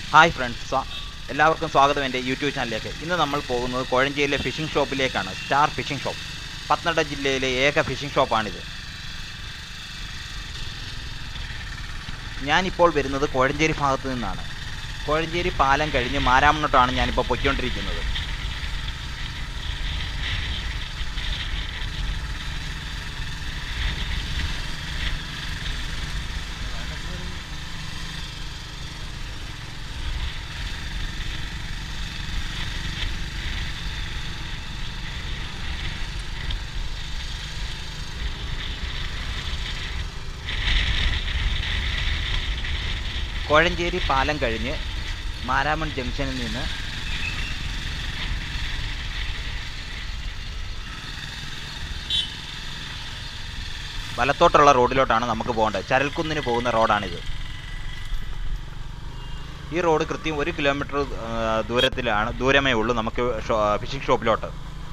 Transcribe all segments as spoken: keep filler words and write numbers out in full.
Hi friends, എല്ലാവർക്കും സ്വാഗതം എൻ്റെ യൂട്യൂബ് ചാനലിലേക്ക്. ഇന്ന് നമ്മൾ പോകുന്നത് കോഴഞ്ചേരിയിലെ ഫിഷിംഗ് ഷോപ്പിലേക്കാണ്. സ്റ്റാർ ഫിഷിംഗ് ഷോപ്പ്, പത്തനംതിട്ട ജില്ലയിലെ ഏക ഫിഷിംഗ് ഷോപ്പാണിത്. ഞാനിപ്പോൾ വരുന്നത് കോഴഞ്ചേരി ഭാഗത്തു നിന്നാണ്. കോഴഞ്ചേരി പാലം കഴിഞ്ഞ് മാരാമണ്ണോട്ടാണ് ഞാനിപ്പോൾ പൊയ്ക്കൊണ്ടിരിക്കുന്നത്. കോഴഞ്ചേരി പാലം കഴിഞ്ഞ് മാരാമൺ ജംഗ്ഷനിൽ നിന്ന് വലത്തോട്ടുള്ള റോഡിലോട്ടാണ് നമുക്ക് പോകേണ്ടത്. ചരൽക്കുന്നിന് പോകുന്ന റോഡാണിത്. ഈ റോഡ് കൃത്യം ഒരു കിലോമീറ്റർ ദൂരത്തിലാണ് ദൂരമേ ഉള്ളൂ നമുക്ക് ഫിഷിംഗ് ഷോപ്പിലോട്ട്.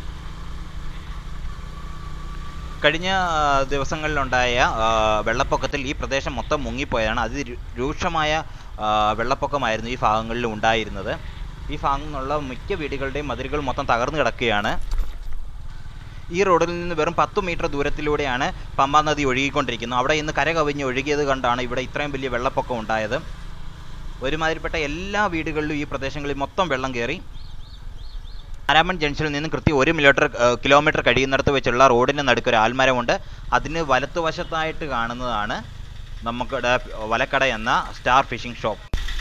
കഴിഞ്ഞ ദിവസങ്ങളിലുണ്ടായ വെള്ളപ്പൊക്കത്തിൽ ഈ പ്രദേശം മൊത്തം മുങ്ങിപ്പോയതാണ്. അതി രൂക്ഷമായ വെള്ളപ്പൊക്കമായിരുന്നു ഈ ഭാഗങ്ങളിൽ ഉണ്ടായിരുന്നത്. ഈ ഭാഗത്തു നിന്നുള്ള മിക്ക വീടുകളുടെയും മതിലുകൾ മൊത്തം തകർന്നു കിടക്കുകയാണ്. ഈ റോഡിൽ നിന്ന് വെറും പത്ത് മീറ്റർ ദൂരത്തിലൂടെയാണ് പമ്പാ നദി ഒഴുകിക്കൊണ്ടിരിക്കുന്നത്. അവിടെ ഇന്ന് കര കവിഞ്ഞ് ഒഴുകിയത് കണ്ടാണ് ഇവിടെ ഇത്രയും വലിയ വെള്ളപ്പൊക്കം ഉണ്ടായത്. ഒരുമാതിരിപ്പെട്ട എല്ലാ വീടുകളിലും ഈ പ്രദേശങ്ങളിൽ മൊത്തം വെള്ളം കയറി. മാരാമൺ ജംഗ്ഷനിൽ നിന്നും കൃത്യം ഒരു കിലോമീറ്റർ കിലോമീറ്റർ കഴിയുന്നിടത്ത് വെച്ചുള്ള റോഡിൻ്റെ നടുക്കൊരു ആൽമരമുണ്ട്. അതിന് വലത്തുവശത്തായിട്ട് കാണുന്നതാണ് നമുക്കിടെ വലക്കട എന്ന സ്റ്റാർ ഫിഷിംഗ് ഷോപ്പ്.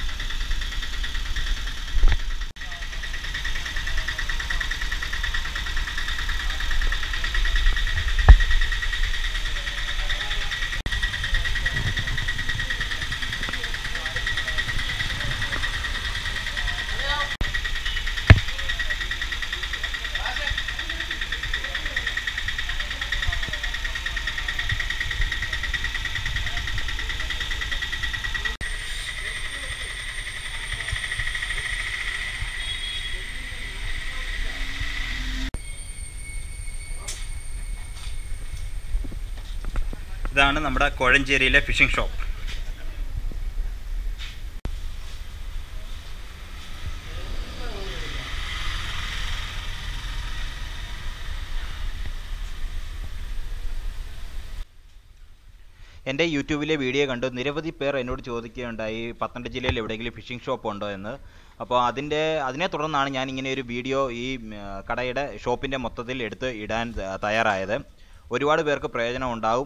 ഇതാണ് നമ്മുടെ കോഴഞ്ചേരിയിലെ ഫിഷിംഗ് ഷോപ്പ്. എൻ്റെ യൂട്യൂബിലെ വീഡിയോ കണ്ട് നിരവധി പേർ എന്നോട് ചോദിക്കുകയുണ്ടായി പത്തനംതിട്ട ജില്ലയിൽ എവിടെയെങ്കിലും ഫിഷിംഗ് ഷോപ്പ് ഉണ്ടോ എന്ന്. അപ്പോൾ അതിൻ്റെ അതിനെ തുടർന്നാണ് ഞാൻ ഇങ്ങനെ ഒരു വീഡിയോ ഈ കടയുടെ ഷോപ്പിൻ്റെ മൊത്തത്തിൽ എടുത്ത് ഇടാൻ തയ്യാറായത്. ഒരുപാട് പേർക്ക് പ്രയോജനം ഉണ്ടാവും.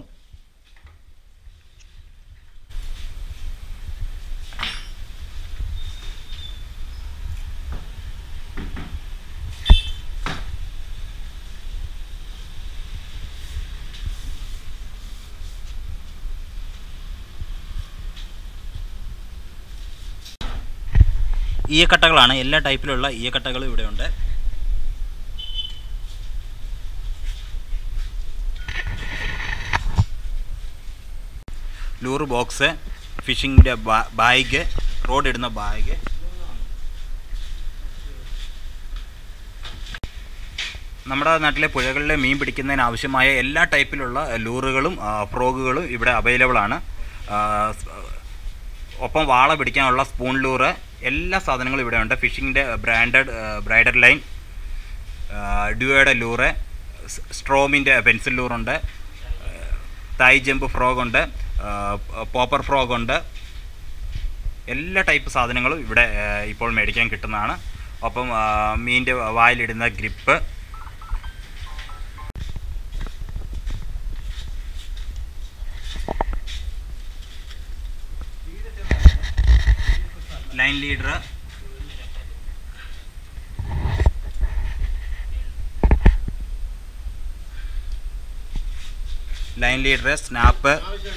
ഈയക്കട്ടകളാണ്, എല്ലാ ടൈപ്പിലുള്ള ഈയക്കട്ടകളും ഇവിടെയുണ്ട്. ലൂറ് ബോക്സ്, ഫിഷിങ്ങിൻ്റെ ബാഗ്, റോഡ് ഇടുന്ന ബാഗ്, നമ്മുടെ നാട്ടിലെ പുഴകളിലെ മീൻ പിടിക്കുന്നതിന് ആവശ്യമായ എല്ലാ ടൈപ്പിലുള്ള ലൂറുകളും ഫ്രോഗുകളും ഇവിടെ അവൈലബിൾ ആണ്. ഒപ്പം വാള പിടിക്കാനുള്ള സ്പൂൺ ലൂറ്, എല്ലാ സാധനങ്ങളും ഇവിടെ ഉണ്ട്. ഫിഷിങ്ങിൻ്റെ ബ്രാൻഡഡ് ബ്രൈഡർ ലൈൻ, ഡ്യൂയുടെ ലൂറ്, സ്ട്രോമിൻ്റെ പെൻസിൽ ലൂറുണ്ട്, തായ് ജമ്പ് ഫ്രോഗുണ്ട്, പോപ്പർ ഫ്രോഗുണ്ട്. എല്ലാ ടൈപ്പ് സാധനങ്ങളും ഇവിടെ ഇപ്പോൾ മേടിക്കാൻ കിട്ടുന്നതാണ്. ഒപ്പം മീനിൻ്റെ വായിലിടുന്ന grip, line leader, line leader snap.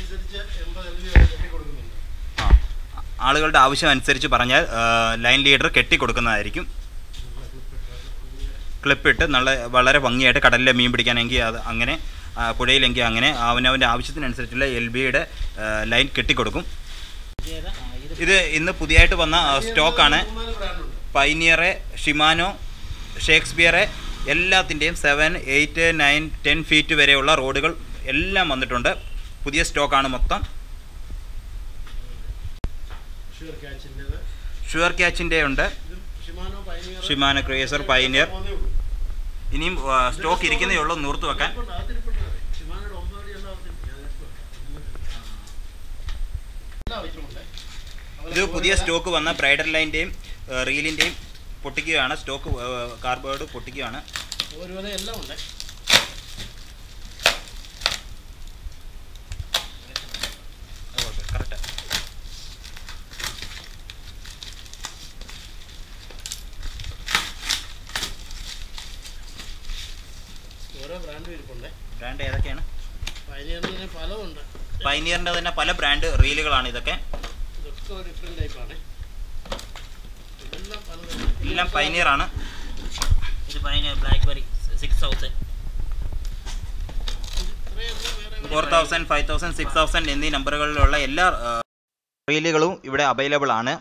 ആ ആളുകളുടെ ആവശ്യം അനുസരിച്ച് പറഞ്ഞാൽ ലൈൻ ലീഡർ കെട്ടിക്കൊടുക്കുന്നതായിരിക്കും. ക്ലിപ്പിട്ട് നല്ല വളരെ ഭംഗിയായിട്ട് കടലിലെ മീൻ പിടിക്കാനെങ്കിൽ അത് അങ്ങനെ, പുഴയിലെങ്കിൽ അങ്ങനെ അവനവൻ്റെ ആവശ്യത്തിനനുസരിച്ചുള്ള എൽ ബിയുടെ ലൈൻ കെട്ടിക്കൊടുക്കും. ഇത് ഇന്ന് പുതിയതായിട്ട് വന്ന സ്റ്റോക്കാണ്. പൈനിയർ, ഷിമാനോ, ഷേക്സ്പിയർ എല്ലാത്തിൻ്റെയും seven eight nine ten feet വരെയുള്ള റോഡുകൾ എല്ലാം വന്നിട്ടുണ്ട്. പുതിയ സ്റ്റോക്കാണ് മൊത്തം. ഷുവർ ക്യാച്ചിൻ്റെ ഉണ്ട്, ഷിമാനോ ക്രേസർ, പൈനിയർ. ഇനിയും സ്റ്റോക്ക് ഇരിക്കുന്നേ ഉള്ളൂ നൂർത്ത് വെക്കാൻ. ഇത് പുതിയ സ്റ്റോക്ക് വന്ന ബ്രൈഡർ ലൈൻ്റെയും റീലിൻ്റെയും പൊട്ടിക്കുകയാണ്. സ്റ്റോക്ക് കാർബോർഡ് പൊട്ടിക്കുകയാണ്. കറക്റ്റ്. ബ്രാൻഡ് ഏതൊക്കെയാണ്? പൈനിയറിൻ്റെ തന്നെ പല ബ്രാൻഡ് റീലുകളാണ് ഇതൊക്കെ. എല്ലാം പൈനിയർ ആണ്. ഇത് Pioneer BlackBerry six thousand, four thousand, five thousand, six thousand എന്നീ നമ്പറുകളിലുള്ള എല്ലാ റീലുകളും ഇവിടെ അവൈലബിൾ ആണ്.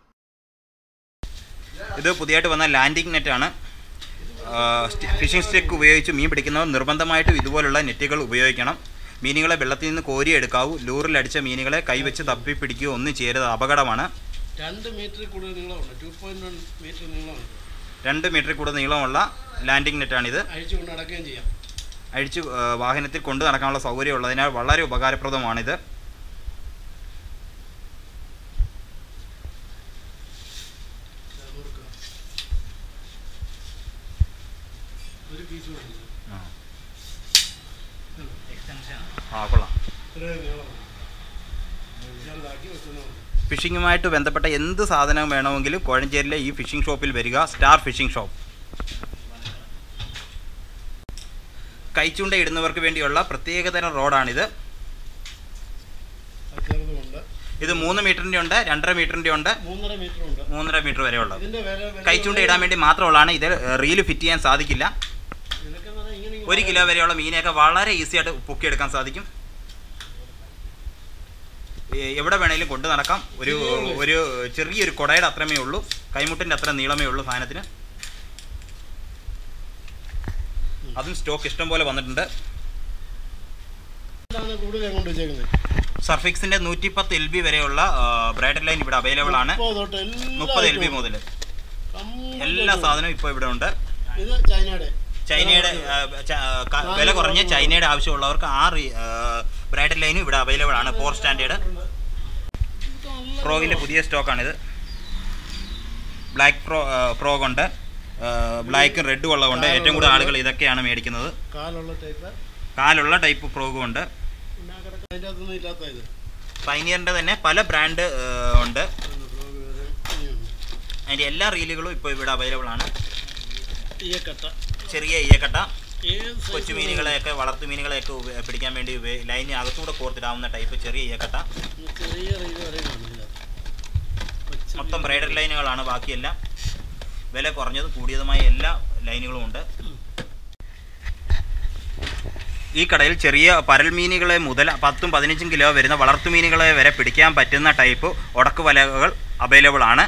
ഇത് പുതിയതായിട്ട് വന്ന ലാൻഡിംഗ് നെറ്റാണ്. ഫിഷിംഗ് സ്റ്റിക്ക് ഉപയോഗിച്ച് മീൻ പിടിക്കുന്നവർ നിർബന്ധമായിട്ടും ഇതുപോലുള്ള നെറ്റുകൾ ഉപയോഗിക്കണം. മീനുകളെ വെള്ളത്തിൽ നിന്ന് കോരിയെടുക്കാവൂ. ലൂറിലടിച്ച മീനുകളെ കൈവച്ച് തപ്പി പിടിക്കുകയോ ഒന്നും ചെയ്യരുത്, അപകടമാണ്. രണ്ട് മീറ്ററിൽ കൂടുതൽ നീളമുണ്ട്, ടു പോയിന്റ് വൺ മീറ്റർ നീളമുണ്ട്. രണ്ട് മീറ്ററിൽ കൂടുതൽ നീളമുള്ള ലാൻഡിംഗ് നെറ്റാണിത്. അഴിച്ചു കൊണ്ട് നടക്കുകയും ചെയ്യാം. അഴിച്ച് വാഹനത്തിൽ കൊണ്ടു നടക്കാനുള്ള സൗകര്യം ഉള്ളതിനാൽ വളരെ ഉപകാരപ്രദമാണിത്. ആ കൊള്ളാം. ഫിഷിങ്ങുമായിട്ട് ബന്ധപ്പെട്ട എന്ത് സാധനം വേണമെങ്കിലും കോഴഞ്ചേരിയിലെ ഈ ഫിഷിംഗ് ഷോപ്പിൽ വരിക. Star fishing shop. കൈച്ചൂണ്ട ഇടുന്നവർക്ക് വേണ്ടിയുള്ള പ്രത്യേകതരം റോഡാണിത്. ഇത് മൂന്ന് മീറ്ററിൻ്റെ ഉണ്ട്, രണ്ടര മീറ്ററിൻ്റെ ഉണ്ട്, മൂന്നര മീറ്റർ വരെ ഉള്ളത്. കൈച്ചൂണ്ട ഇടാൻ വേണ്ടി മാത്രമുള്ളതാണ്. ഇത് റീല് ഫിറ്റ് ചെയ്യാൻ സാധിക്കില്ല. ഒരു കിലോ വരെയുള്ള മീനെയൊക്കെ വളരെ ഈസി ആയിട്ട് പൊക്കിയെടുക്കാൻ സാധിക്കും. എവിടെ വേണേലും കൊണ്ടു നടക്കാം. ഒരു ഒരു ചെറിയൊരു കുടയുടെ അത്രമേ ഉള്ളൂ, കൈമുട്ടിൻ്റെ അത്ര നീളമേ ഉള്ളൂ സാധനത്തിന്. അതും സ്റ്റോക്ക് ഇഷ്ടം പോലെ വന്നിട്ടുണ്ട്. സർഫിക്സിന്റെ നൂറ്റി പത്ത് എൽ ബി വരെയുള്ള ബ്രൈഡർ ലൈൻ ഇവിടെ അവൈലബിൾ ആണ്. മുപ്പത് എൽ ബി മുതൽ എല്ലാ സാധനവും ഇപ്പോൾ ഇവിടെ ഉണ്ട്. ചൈനയുടെ വില കുറഞ്ഞ ചൈനയുടെ ആവശ്യമുള്ളവർക്ക് ആ ബ്രൈഡർ ലൈനും ഇവിടെ അവൈലബിൾ ആണ്. ഫോർ സ്റ്റാൻഡേർഡ് ഫ്രോഗിൻ്റെ പുതിയ സ്റ്റോക്കാണിത്. ബ്ലാക്ക് ഫ്രോ ഫ്രോഗ് ഉണ്ട്, ബ്ലാക്കും റെഡും ഉള്ളതുകൊണ്ട് ഏറ്റവും കൂടുതൽ ആളുകൾ ഇതൊക്കെയാണ് മേടിക്കുന്നത്. കാലുള്ള ടൈപ്പ് ഫ്രോഗും ഉണ്ട്. പൈനിയറിൻ്റെ തന്നെ പല ബ്രാൻഡ് ഉണ്ട്. അതിൻ്റെ എല്ലാ റീലുകളും ഇപ്പോൾ ഇവിടെ അവൈലബിൾ ആണ്. ചെറിയ ഈയക്കട്ട, കൊച്ചുമീനുകളെയൊക്കെ വളർത്തു മീനുകളെയൊക്കെ പിടിക്കാൻ വേണ്ടി ലൈനിന് അകത്തൂടെ കോർത്തിടാവുന്ന ടൈപ്പ് ചെറിയ ഈയക്കട്ട. മൊത്തം ബ്രൈഡർ ലൈനുകളാണ്. ബാക്കിയെല്ലാം വില കുറഞ്ഞതും കൂടിയതുമായ എല്ലാ ലൈനുകളും ഉണ്ട്. ഈ കടയിൽ ചെറിയ പരൽമീനുകളെ മുതൽ പത്തും പതിനഞ്ചും കിലോ വരുന്ന വളർത്തുമീനുകളെ വരെ പിടിക്കാൻ പറ്റുന്ന ടൈപ്പ് ഉടക്ക് വലകൾ അവൈലബിൾ ആണ്.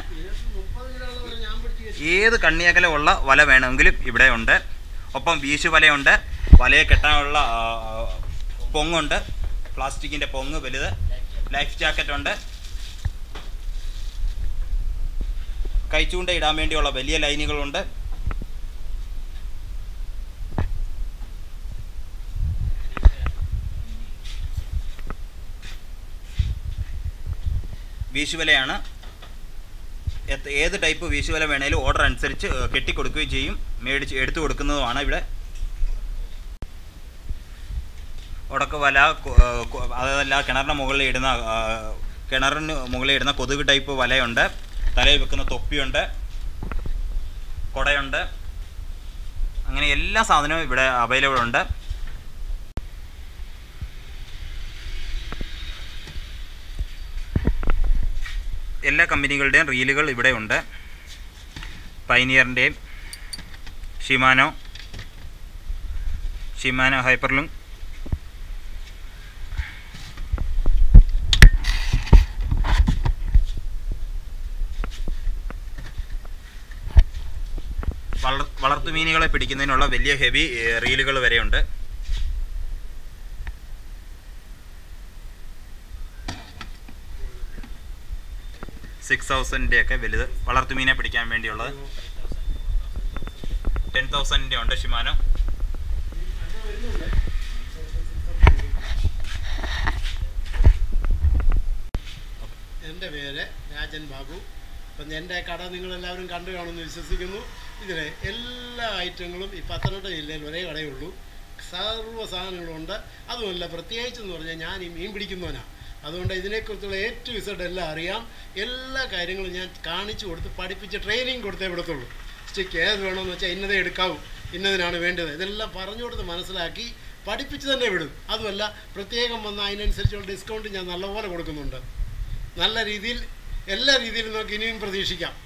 ഏത് കണ്ണിയകലമുള്ള വല വേണമെങ്കിലും ഇവിടെ ഉണ്ട്. ഒപ്പം വീശു വലയുണ്ട്, വലയെ കെട്ടാനുള്ള പൊങ്ങുണ്ട്, പ്ലാസ്റ്റിക്കിൻ്റെ പൊങ്ങ് വലുത്, ലൈഫ് ജാക്കറ്റ് ഉണ്ട്, കൈച്ചൂണ്ട ഇടാൻ വേണ്ടിയുള്ള വലിയ ലൈനുകളുണ്ട്. വീശുവലയാണ്. ഏത് ടൈപ്പ് വീശുവല വേണേലും ഓർഡർ അനുസരിച്ച് കെട്ടിക്കൊടുക്കുകയും ചെയ്യും, മേടിച്ച് എടുത്തു കൊടുക്കുന്നതുമാണ്. ഇവിടെ ഉടക്ക് വല, അതല്ല കിണറിന് മുകളിൽ ഇടുന്ന കിണറിന് മുകളിൽ ഇടുന്ന കൊതുക് ടൈപ്പ് വലയുണ്ട്, തലയിൽ വെക്കുന്ന തൊപ്പിയുണ്ട്, കുടയുണ്ട്. അങ്ങനെ എല്ലാ സാധനവും ഇവിടെ അവൈലബിൾ ഉണ്ട്. എല്ലാ കമ്പനികളുടെയും റീലുകൾ ഇവിടെ ഉണ്ട്. പൈനിയറിൻ്റെയും ഷിമാനോ ഷിമാനോ ഹൈപ്പർലുങ്, വളർ വളർത്തുമീനുകളെ പിടിക്കുന്നതിനുള്ള വലിയ ഹെവി റീലുകൾ വരെയുണ്ട്. സിക്സ് തൗസൻഡിൻ്റെ ഒക്കെ വലുത് വളർത്തുമീനെ പിടിക്കാൻ വേണ്ടിയുള്ളത്. ടെൻ തൗസൻഡിൻ്റെ ഉണ്ട് ഷിമാനോ. എൻ്റെ പേര് രാജൻ ബാബു. അപ്പം എൻ്റെ കട നിങ്ങളെല്ലാവരും കണ്ടു കാണുമെന്ന് വിശ്വസിക്കുന്നു. ഇതിലെ എല്ലാ ഐറ്റങ്ങളും ഈ പത്തനംതിട്ട ജില്ലയിൽ ഒരേ കടയുള്ളൂ. സർവ്വ സാധനങ്ങളുണ്ട്. അതുമല്ല, പ്രത്യേകിച്ചെന്ന് പറഞ്ഞാൽ ഞാൻ ഈ മീൻ പിടിക്കുന്നവനാണ്. അതുകൊണ്ട് ഇതിനെക്കുറിച്ചുള്ള എ ടു ഇസഡ് എല്ലാം അറിയാം. എല്ലാ കാര്യങ്ങളും ഞാൻ കാണിച്ചു കൊടുത്ത് പഠിപ്പിച്ച് ട്രെയിനിങ് കൊടുത്തേ വിടത്തുള്ളൂ. സ്റ്റിക്ക് ഏത് വേണമെന്ന് വെച്ചാൽ ഇന്നതേ എടുക്കാവൂ, ഇന്നതിനാണ് വേണ്ടത്, ഇതെല്ലാം പറഞ്ഞു കൊടുത്ത് മനസ്സിലാക്കി പഠിപ്പിച്ച് തന്നെ വിടും. അതുമല്ല, പ്രത്യേകം വന്ന് അതിനനുസരിച്ചുള്ള ഡിസ്കൗണ്ട് ഞാൻ നല്ലപോലെ കൊടുക്കുന്നുണ്ട്. നല്ല രീതിയിൽ എല്ലാ രീതിയിലും നമുക്ക് ഇനിയും പ്രതീക്ഷിക്കാം.